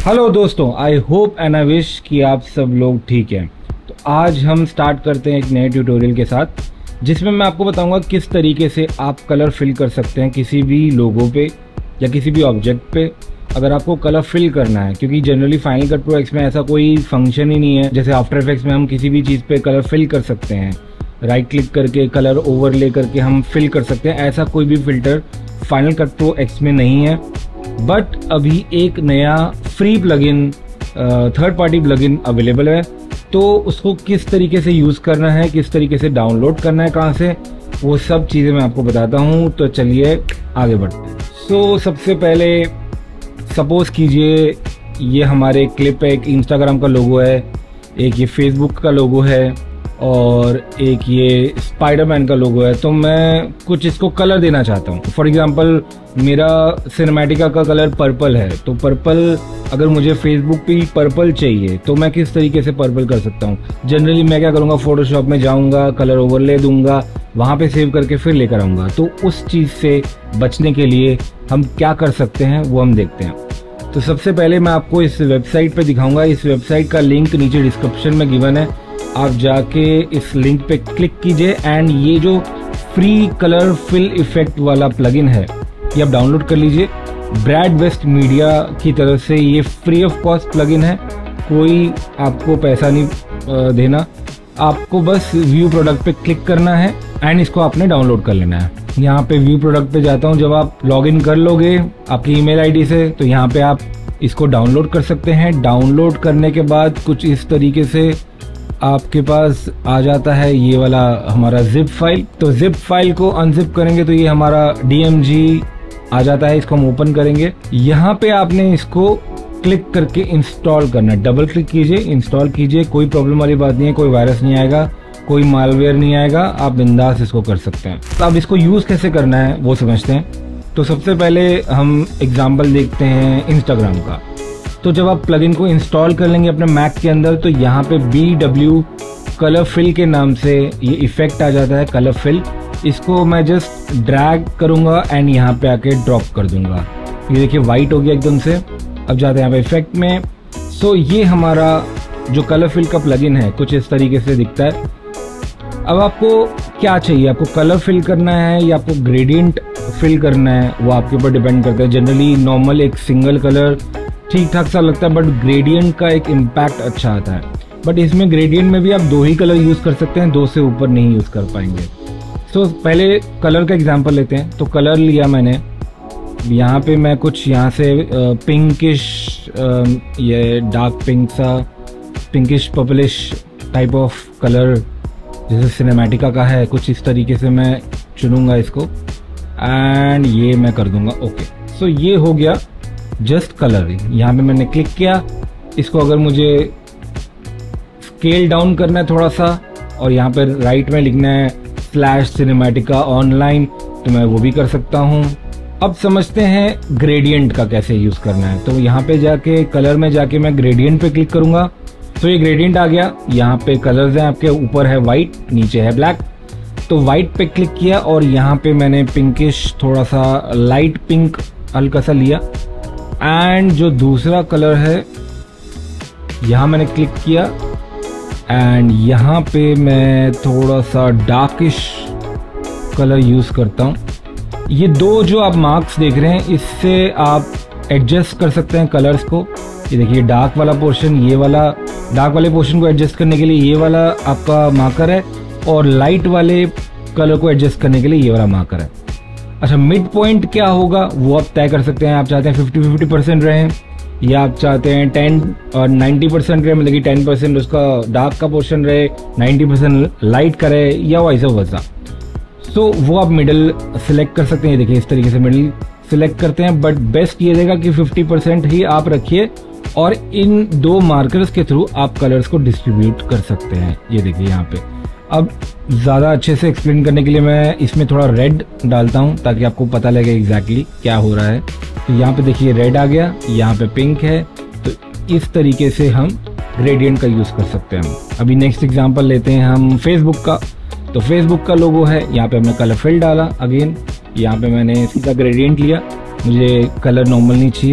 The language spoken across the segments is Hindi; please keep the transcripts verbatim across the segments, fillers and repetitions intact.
हेलो दोस्तों, I hope and I wish कि आप सब लोग ठीक हैं। तो आज हम स्टार्ट करते हैं एक नए ट्यूटोरियल के साथ, जिसमें मैं आपको बताऊंगा किस तरीके से आप कलर फिल कर सकते हैं किसी भी लोगो पे या किसी भी ऑब्जेक्ट पे। अगर आपको कलर फिल करना है, क्योंकि generally final cut pro X में ऐसा कोई फंक्शन ही नहीं है जैसे आफ्टर इफेक्ट्स में हम किसी भी चीज़ पे कलर फिल कर सकते हैं, राइट क्लिक करके कलर ओवरले करके हम फिल कर सकते हैं। ऐसा कोई भी filter final cut pro X में नहीं है। बट अभी एक नया free plugin, third party plugin available है, तो उसको किस तरीके से यूज़ करना है, किस तरीके से डाउनलोड करना है, कहाँ से, वो सब चीज़ें मैं आपको बताता हूँ। तो चलिए आगे बढ़ते हैं। सो so, सबसे पहले सपोज़ कीजिए ये हमारे क्लिप है, एक इंस्टाग्राम का लोगो है, एक ये फेसबुक का लोगो है और एक ये स्पाइडरमैन का लोगो है। तो मैं कुछ इसको कलर देना चाहता हूँ। फॉर एग्जांपल मेरा सिनेमैटिका का कलर पर्पल है, तो पर्पल अगर मुझे फेसबुक पे पर्पल चाहिए तो मैं किस तरीके से पर्पल कर सकता हूँ। जनरली मैं क्या करूँगा, फोटोशॉप में जाऊँगा, कलर ओवरले दूंगा, वहाँ पे सेव करके फिर लेकर आऊँगा। तो उस चीज़ से बचने के लिए हम क्या कर सकते हैं वो हम देखते हैं। तो सबसे पहले मैं आपको इस वेबसाइट पे दिखाऊंगा। इस वेबसाइट का लिंक नीचे डिस्क्रिप्शन में गिवन है, आप जाके इस लिंक पे क्लिक कीजिए एंड ये जो फ्री कलर फिल इफेक्ट वाला प्लगइन है ये आप डाउनलोड कर लीजिए। ब्रैड वेस्ट मीडिया की तरफ से ये फ्री ऑफ कॉस्ट प्लगइन है, कोई आपको पैसा नहीं देना। आपको बस व्यू प्रोडक्ट पे क्लिक करना है एंड इसको आपने डाउनलोड कर लेना है। यहाँ पे व्यू प्रोडक्ट पे जाता हूँ। जब आप लॉगिन कर लोगे आपकी ईमेल आईडी से, तो यहाँ पे आप इसको डाउनलोड कर सकते हैं। डाउनलोड करने के बाद कुछ इस तरीके से आपके पास आ जाता है ये वाला हमारा जिप फाइल। तो जिप फाइल को अनजिप करेंगे तो ये हमारा डीएमजी आ जाता है। इसको हम ओपन करेंगे। यहाँ पे आपने इसको क्लिक करके इंस्टॉल करना है। डबल क्लिक कीजिए, इंस्टॉल कीजिए। कोई प्रॉब्लम वाली बात नहीं है, कोई वायरस नहीं आएगा, कोई मालवेयर नहीं आएगा, आप बिंदास इसको कर सकते हैं। तो अब इसको यूज कैसे करना है वो समझते हैं। तो सबसे पहले हम एग्जाम्पल देखते हैं इंस्टाग्राम का। तो जब आप प्लगइन को इंस्टॉल कर लेंगे अपने मैक के अंदर, तो यहाँ पे बी डब्ल्यू कलर फिल के नाम से ये इफेक्ट आ जाता है, कलर फिल। इसको मैं जस्ट ड्रैग करूँगा एंड यहाँ पे आके ड्रॉप कर दूंगा। ये देखिए वाइट हो गया एकदम से। अब जाते हैं यहाँ पे इफेक्ट में। सो ये हमारा जो कलर फिल का प्लगइन है कुछ इस तरीके से दिखता है। अब आपको क्या चाहिए, आपको कलर फिल करना है या आपको ग्रेडियंट फिल करना है, वो आपके ऊपर डिपेंड करता है। जनरली नॉर्मल एक सिंगल कलर ठीक ठाक सा लगता है, बट ग्रेडियंट का एक इम्पैक्ट अच्छा आता है। बट इसमें ग्रेडियंट में भी आप दो ही कलर यूज़ कर सकते हैं, दो से ऊपर नहीं यूज़ कर पाएंगे। सो so, पहले कलर का एग्जांपल लेते हैं। तो कलर लिया मैंने, यहाँ पे मैं कुछ यहाँ से पिंकिश, ये डार्क पिंक सा, pinkish purplish type of colour जैसे सिनेमैटिका का है, कुछ इस तरीके से मैं चुनूंगा इसको एंड ये मैं कर दूंगा ओके। सो so, ये हो गया जस्ट कलर। यहाँ पे मैंने क्लिक किया। इसको अगर मुझे स्केल डाउन करना है थोड़ा सा और यहाँ पे राइट में लिखना है स्लैश सिनेमैटिका ऑनलाइन, तो मैं वो भी कर सकता हूँ। अब समझते हैं ग्रेडियंट का कैसे यूज़ करना है। तो यहाँ पे जाके कलर में जाके मैं ग्रेडियंट पे क्लिक करूँगा। तो ये ग्रेडियंट आ गया। यहाँ पे कलर्स हैं आपके, ऊपर है वाइट, नीचे है ब्लैक। तो वाइट पे क्लिक किया और यहाँ पे मैंने पिंकिश, थोड़ा सा लाइट पिंक हल्का सा लिया एंड जो दूसरा कलर है यहाँ मैंने क्लिक किया एंड यहाँ पे मैं थोड़ा सा डार्किश कलर यूज़ करता हूँ। ये दो जो आप मार्क्स देख रहे हैं इससे आप एडजस्ट कर सकते हैं कलर्स को। ये देखिए डार्क वाला पोर्शन, ये वाला डार्क वाले पोर्शन को एडजस्ट करने के लिए ये वाला आपका मार्कर है और लाइट वाले कलर को एडजस्ट करने के लिए ये वाला मार्कर है। अच्छा, मिड पॉइंट क्या होगा वो आप तय कर सकते हैं। आप चाहते हैं फिफ्टी फिफ्टी परसेंट रहे या आप चाहते हैं टेन और नाइन्टी परसेंट रहे, मतलब कि टेन परसेंट उसका डार्क का पोर्शन रहे, नाइन्टी परसेंट लाइट का रहे, या वैसा वैसा। सो वो आप मिडल सिलेक्ट कर सकते हैं। देखिए इस तरीके से मिडल सिलेक्ट करते हैं, बट बेस्ट ये रहेगा कि फिफ्टी परसेंट ही आप रखिए और इन दो मार्कर्स के थ्रू आप कलर्स को डिस्ट्रीब्यूट कर सकते हैं। ये देखिए यहाँ पे। अब ज़्यादा अच्छे से एक्सप्लेन करने के लिए मैं इसमें थोड़ा रेड डालता हूँ ताकि आपको पता लगे एग्जैक्टली क्या हो रहा है। तो यहाँ पे देखिए रेड आ गया, यहाँ पे पिंक है। तो इस तरीके से हम ग्रेडियंट का यूज़ कर सकते हैं। अभी नेक्स्ट एग्जांपल लेते हैं हम फेसबुक का। तो फेसबुक का लोगो है, यहाँ पे हमने कलर फिल डाला। अगेन यहाँ पे मैंने सीधा ग्रेडियंट लिया, मुझे कलर नॉर्मल नहीं चाहिए।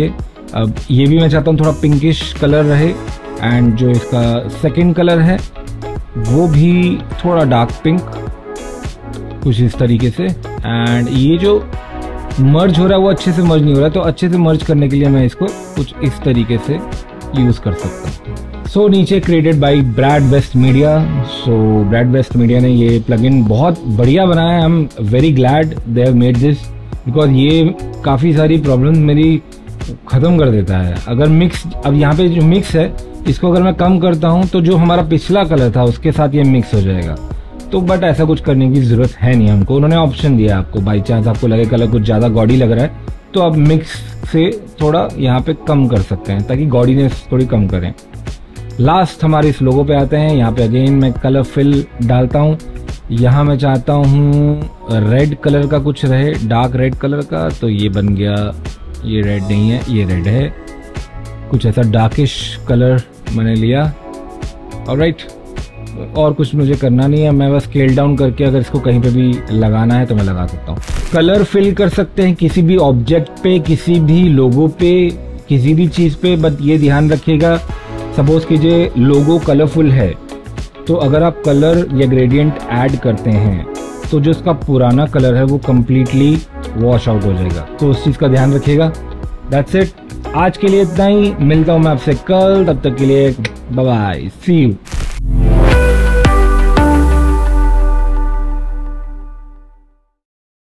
अब ये भी मैं चाहता हूँ थोड़ा पिंकिश कलर रहे, एंड जो इसका सेकंड कलर है वो भी थोड़ा डार्क पिंक, कुछ इस तरीके से। एंड ये जो मर्ज हो रहा है वो अच्छे से मर्ज नहीं हो रहा है, तो अच्छे से मर्ज करने के लिए मैं इसको कुछ इस तरीके से यूज़ कर सकता हूँ। सो so, नीचे created by Brad West Media. So Brad West Media ने ये प्लगइन बहुत बढ़िया बनाया है। I am very glad they have made this, because ये काफ़ी सारी प्रॉब्लम्स मेरी ख़त्म कर देता है। अगर मिक्स, अब यहाँ पे जो मिक्स है इसको अगर मैं कम करता हूँ तो जो हमारा पिछला कलर था उसके साथ ये मिक्स हो जाएगा। तो बट ऐसा कुछ करने की ज़रूरत है नहीं हमको। उन्होंने ऑप्शन दिया आपको, बाई चांस आपको लगे कलर कुछ ज़्यादा गॉडी लग रहा है तो आप मिक्स से थोड़ा यहाँ पे कम कर सकते हैं ताकि गॉडीनेस थोड़ी कम करें। लास्ट हमारे इस लोगो पे आते हैं। यहाँ पे अगेन मैं कलर फिल डालता हूँ। यहाँ मैं चाहता हूँ रेड कलर का कुछ रहे, डार्क रेड कलर का, तो ये बन गया, ये रेड नहीं है, ये रेड है, कुछ ऐसा डार्किश कलर मैंने लिया। ऑलराइट, और कुछ मुझे करना नहीं है, मैं बस स्केल डाउन करके अगर इसको कहीं पे भी लगाना है तो मैं लगा सकता हूँ। कलर फिल कर सकते हैं किसी भी ऑब्जेक्ट पे, किसी भी लोगो पे, किसी भी चीज़ पे, बट ये ध्यान रखिएगा सपोज कीजिए लोगो कलरफुल है तो अगर आप कलर या ग्रेडियंट ऐड करते हैं तो जो उसका पुराना कलर है वो कम्प्लीटली वॉश आउट हो जाएगा, तो उस चीज़ का ध्यान रखिएगा। दैट्स इट, आज के लिए इतना ही। मिलता हूँ मैं आपसे कल, तब तक के लिए बाय बाय, सी यू।